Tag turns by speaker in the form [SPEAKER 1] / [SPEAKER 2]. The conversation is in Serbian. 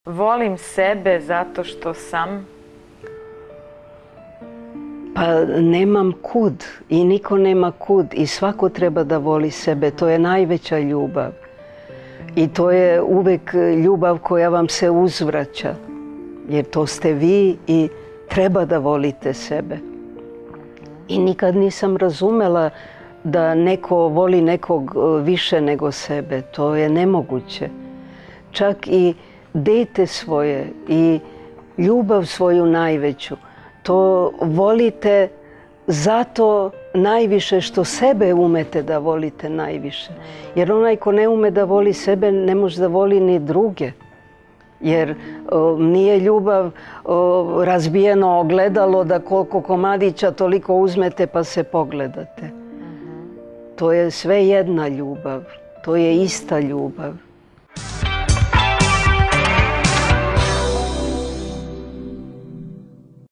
[SPEAKER 1] Volim sebe zato što sam.
[SPEAKER 2] Pa nemam kud i niko nema kud i svako treba da voli sebe. To je najveća ljubav. I to je uvek ljubav koja vam se uzvraća. Jer to ste vi i treba da volite sebe. I nikad nisam razumela da neko voli nekog više nego sebe. To je nemoguće. Čak i dete svoje i ljubav svoju najveću, to volite zato najviše što sebe umete da volite najviše. Jer onaj ko ne ume da voli sebe, ne može da voli ni druge. Jer nije ljubav razbijeno ogledalo da koliko komadića toliko uzmete pa se pogledate. To je sve jedna ljubav, to je ista ljubav.